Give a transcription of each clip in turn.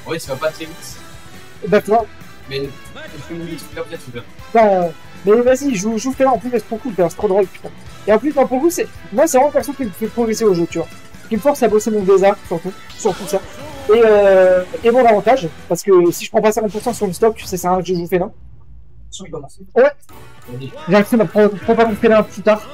Ouais, ça va pas très vite. D'accord. Mais je fais une minute, peut-être, tu veux. Bah, mais vas-y, joue Fela, en plus, c'est trop cool, c'est trop drôle, putain. Et en plus, moi, pour vous, moi, c'est vraiment le perso qui me fait progresser au jeu, tu vois. Qui me force à bosser mon désert, surtout ça. Et mon avantage, parce que si je prends pas 50% sur le stock, c'est ça que je joue Fela. Ouais. J'ai accès à ma propagande Fela plus tard.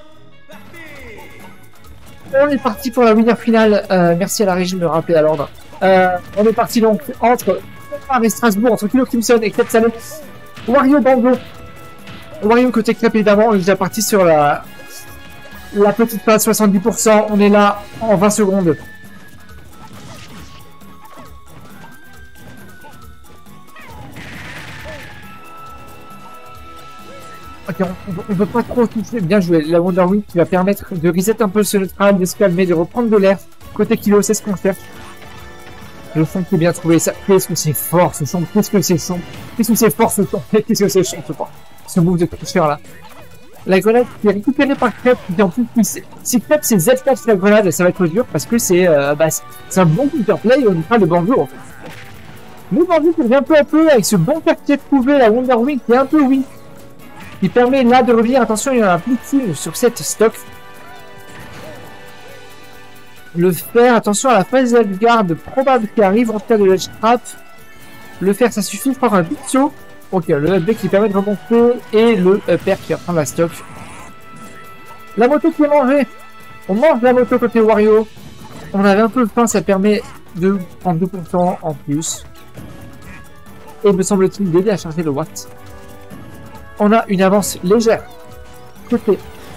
On est parti pour la winner finale. Merci à la régie de me rappeler à l'ordre. On est parti donc entre et Strasbourg, entre Kilo Crimson et Crêpe Salé. Wario Bango. Wario côté crêpe évidemment. On est déjà parti sur la petite phase 70%. On est là en 20 secondes. Ok, on peut pas trop toucher. Bien joué. La Wonder Wing qui va permettre de reset un peu ce neutral, de se calmer, de reprendre de l'air. Côté Kilo, c'est ce qu'on cherche. Le son qui est bien trouvé. Qu'est-ce que c'est fort ce son. Qu'est-ce que c'est son. Qu'est-ce que c'est fort ce son. Qu'est-ce que c'est son ce move de tricheur là. La grenade qui est récupérée par Crêpe. Et en plus, si Crêpe c'est Z4 la grenade, ça va être dur parce que c'est un bon counterplay. On fera le banjo en fait. Le banjo qui revient peu à peu avec ce bon quartier trouvé. La Wonder Wing qui est un peu weak. Il permet là de revenir, attention, il y en a un plus de sur cette stock. Le fer, attention à la phase garde probable qui arrive en cas de ledge trap. Le fer, ça suffit, faire un big saut. Ok, le upback qui permet de remonter et le upper qui va prendre la stock. La moto qui est mangée. On mange la moto côté Wario. On avait un peu faim, ça permet de prendre 2% en plus. Et me semble-t-il d'aider à charger le watt. On a une avance légère. Côté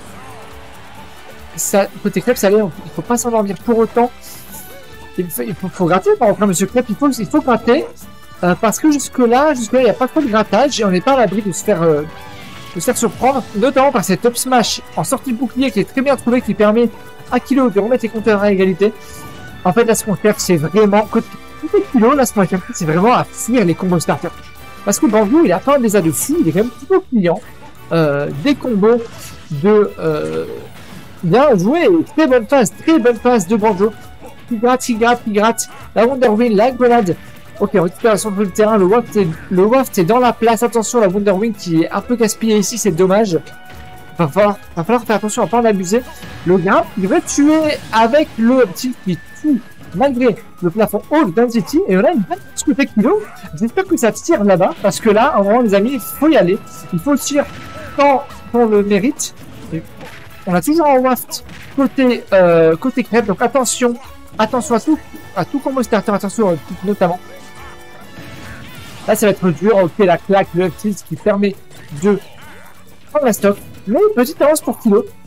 Crêpe Salé, il ne faut pas s'endormir pour autant. Il faut gratter, par exemple, Monsieur Crêpe, il faut gratter. Parce que jusque-là, il n'y a pas trop de grattage et on n'est pas à l'abri de se faire surprendre, notamment par cette up smash en sortie de bouclier qui est très bien trouvé, qui permet à Kilo de remettre les compteurs à égalité. En fait, là, ce qu'on cherche, c'est vraiment, côté Kilo, là, ce qu'on cherche, c'est vraiment à finir les combos starters. Parce que Banjo, il a pas un désir de fou, il est quand même plutôt client. Des combos de bien joué, très bonne phase de Banjo. Il gratte. La Wonder Wing, la grenade. Ok, récupération de le terrain, le waft est dans la place. Attention, la Wonder Wing qui est un peu gaspillée ici, c'est dommage. Va falloir faire attention à ne pas en abuser. Le gars, il va tuer avec le petit qui tue malgré le plafond haut density. Et on a une bonne côté Kilo. J'espère que ça tire là-bas, parce que là, en moment, les amis, il faut y aller. Il faut tirer quand on le mérite. Et on a toujours un waft côté crêpe, donc attention à tout combo starter, attention notamment. Là, ça va être dur. Ok, la claque, le tilt qui permet de prendre la stock. Mais petite avance pour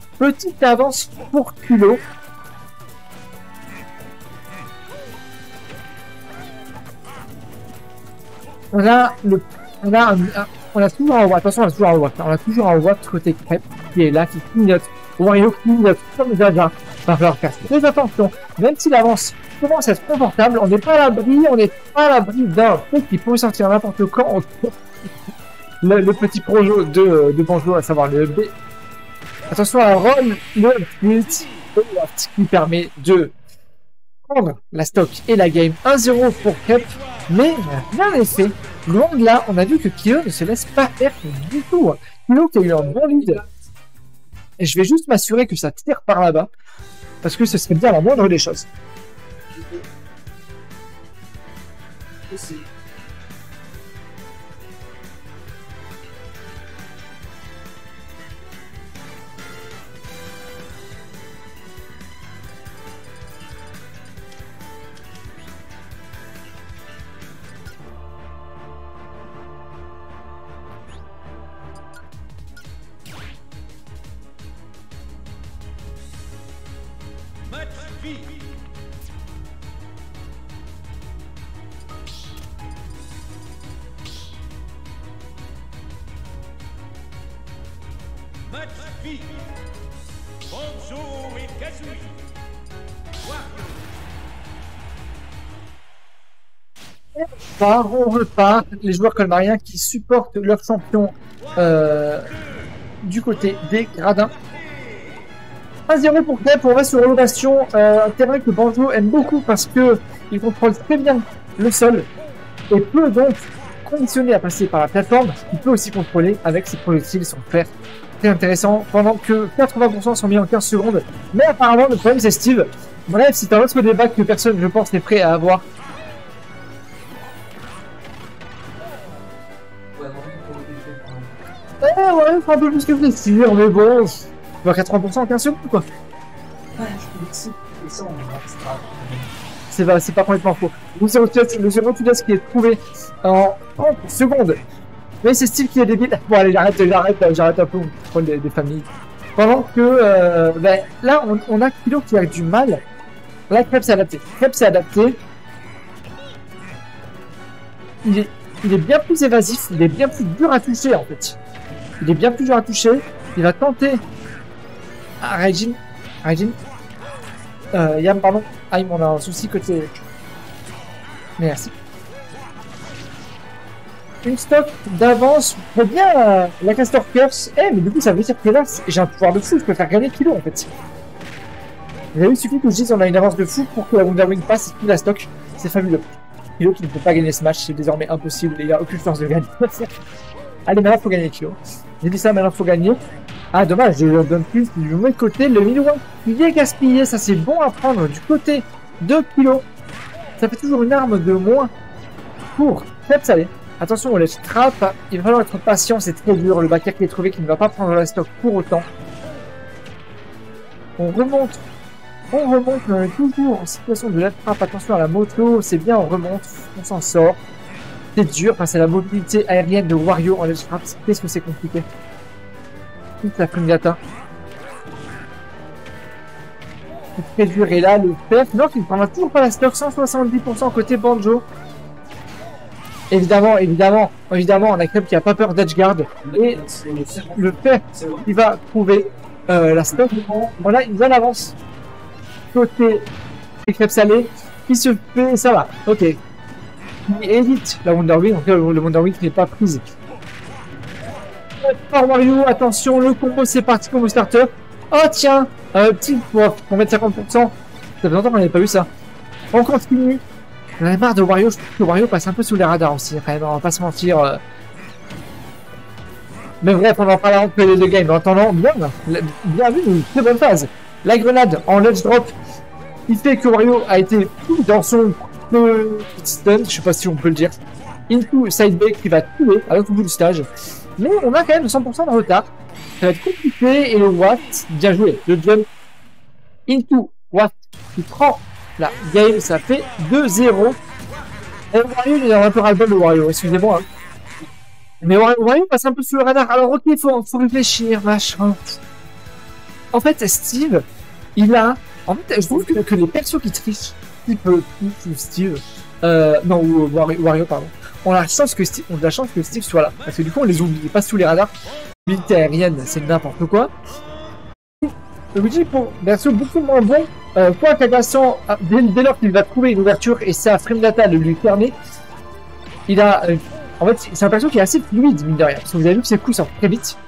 Kilo. On a toujours un watt. Attention, on a toujours un watt côté crêpe qui est là, qui clignote. Wario clignote comme Jaja. Va falloir faire très attention. Même si l'avance commence à être confortable, on n'est pas à l'abri d'un truc qui peut sortir n'importe quand. Le petit projo de Banjo, à savoir le B. Attention à Ron, le ult qui permet de prendre la stock et la game 1-0 pour Crêpe. Mais rien n'est fait. Loin de là, on a vu que Kilo ne se laisse pas faire du tout. Kilo qui a eu un bon lead. Et je vais juste m'assurer que ça tire par là-bas. Parce que ce serait bien la moindre des choses. On repart, les joueurs colmariens qui supportent leur champion du côté des gradins. 1-0 pour Crêpe, on va sur relation, un terrain que Banjo aime beaucoup parce que il contrôle très bien le sol et peut donc, conditionné à passer par la plateforme, il peut aussi contrôler avec ses projectiles son fer. Très intéressant, pendant que 80% sont mis en 15 secondes. Mais apparemment, le problème c'est Steve. Bref, c'est un autre débat que personne, je pense, n'est prêt à avoir. Ouais, c'est un peu plus que plaisir, mais bon, 80% en 15 secondes, quoi. Ouais, je peux et ça, C'est pas complètement faux. Le zéro Tudas qui est trouvé en 30 secondes. Mais c'est Steve qui est débile. Bon, allez, j'arrête un peu pour des familles. Pendant que, là, on a Kilo qui a du mal. Là, Crêpe s'est adapté. Il est bien plus évasif, il est bien plus dur à toucher, en fait. Il va tenter. Ah, Raijin. Yam, pardon. Aïe, on a un souci côté. Merci. Une stock d'avance pour bien la Castor Curse. Mais du coup, ça veut dire que là, j'ai un pouvoir de fou, je peux faire gagner Kilo en fait. Il suffit que je dise on a une avance de fou pour que la Wonder Wing passe et tout la stock. C'est fabuleux. Kilo qui ne peut pas gagner ce match, c'est désormais impossible, il a aucune force de gagner. Allez, maintenant, faut gagner Kilo. J'ai dit ça, maintenant, faut gagner. Ah, dommage, je leur donne plus du mauvais côté. Le 1001 qui est gaspillé, ça c'est bon à prendre du côté de Kilo. Ça fait toujours une arme de moins pour Crêpe Salé. Attention, on laisse trap. Il va falloir être patient, c'est très dur. Le backer qui est trouvé qui ne va pas prendre la stock pour autant. On remonte, on est toujours en situation de la trap. Attention à la moto, c'est bien, on remonte, on s'en sort. C'est dur face à la mobilité aérienne de Wario en ledge trap. Qu'est-ce que c'est compliqué. Toute la Fringata. C'est très dur. Et là, le père, non, il ne prendra toujours pas la stock. 170% côté Banjo. Évidemment, on a Crêpe qui a pas peur d'edgeguard. Et le père qui va trouver la stock. Voilà, il va en avance. Côté Crêpe Salé. Qui se fait, ça va. Ok. Il évite la Wonder Wing. Donc le Wonder Wing n'est pas prise. Par Wario, attention, le combo c'est parti, combo starter. Oh tiens, petit pour mettre 50%. Ça fait longtemps qu'on n'avait pas vu ça. On continue. On a marre de Wario, je trouve que Wario passe un peu sous les radars aussi, quand même, on va pas se mentir. Mais bref, on en parlera entre les deux games. En attendant, bien vu, une très bonne phase. La grenade en ledge drop, il fait que Wario a été dans son stun, je sais pas si on peut le dire. Into side B qui va tuer à l'autre bout du stage. Mais on a quand même 100% de retard. Ça va être compliqué et le Watt, bien joué. Le jump into Watt qui prend la game, ça fait 2-0. Et Wario, il a un peu ras-le-bol de Wario, excusez-moi. Hein. Mais Wario passe un peu sous le radar. Alors ok, faut réfléchir, machin. En fait, Steve, il a... En fait, je trouve que les persos qui trichent, type Steve, non, ou Wario, pardon, on a la chance que Steve soit là. Parce que du coup, on les oublie pas sous les radars. L'unité aérienne, c'est n'importe quoi. Luigi, pour perso beaucoup moins bon, point qu'agaçant, dès lors qu'il va trouver une ouverture et sa frame data le lui permet, il a... en fait, c'est un perso qui est assez fluide, mine de rien. Parce que vous avez vu que ses coups sortent très vite.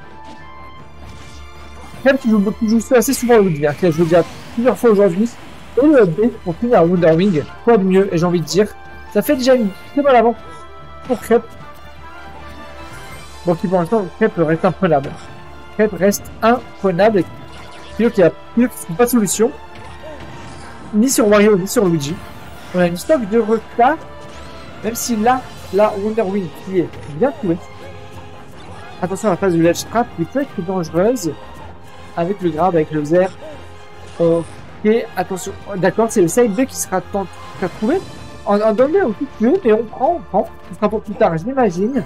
Même qui joue assez souvent au Ludwig, je l'ai déjà plusieurs fois aujourd'hui. Et le B pour finir à Wonder Wing, quoi de mieux, et j'ai envie de dire. Ça fait déjà une très bonne avance pour Crêpe. Bon, qui pour l'instant, Crêpe reste imprenable. Crêpe reste imprenable. Kilo qui ne trouve pas de solution. Ni sur Wario, ni sur Luigi. On a une stock de retard. Même si là, la Wonder Wing qui est bien trouvée. Attention à la phase du ledge trap qui peut être dangereuse. Avec le grab, avec le zer. Ok, attention. D'accord, c'est le side B qui sera trouvé. En donné au tout tué, mais on prend. Ce sera pour plus tard, j'imagine.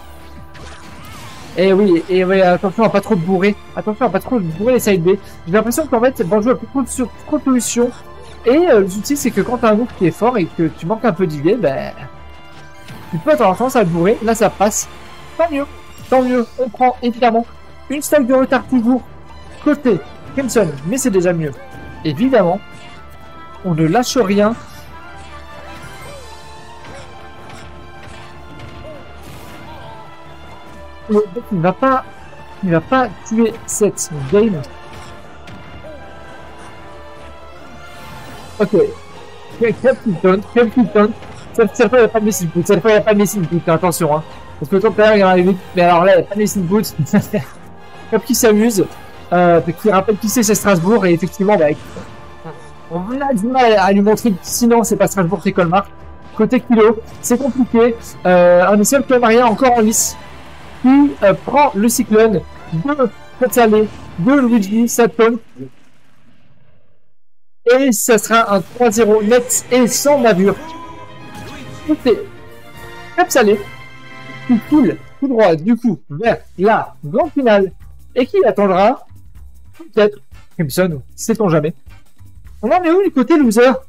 Et oui, attention à pas trop bourrer. Attention à pas trop bourrer les side B. J'ai l'impression qu'en fait, Banjo a plus trop de solutions. Et le souci, c'est que quand t'as un groupe qui est fort et que tu manques un peu d'idées, ben... tu peux avoir tendance à le bourrer. Là, ça passe. Tant mieux. On prend, évidemment, une stock de retard toujours côté Crimson. Mais c'est déjà mieux. Évidemment, on ne lâche rien. Il va pas tuer cette game. Ok. Captain. Cette fois, il n'y a pas de missile boot. Cette fois, il n'y a pas de missile boot. Attention, hein. Parce que tout à l'heure, il y en avait 8. Mais alors là, il n'y a pas de missile boot. Cap qui s'amuse. Qui rappelle qui c'est Strasbourg. Et effectivement, bah, on a du mal à lui montrer que sinon, c'est pas Strasbourg, c'est Colmar. Côté kilo, c'est compliqué. Un seul Colmarien encore en lice. Qui prend le cyclone de Salé, de Luigi, ça tombe. Et ça sera un 3-0 net et sans navure. Écoutez, Cap Salé, qui coule tout droit du coup vers la grande finale et qui attendra peut-être Crimson, sait-on jamais. On en est où du côté loser?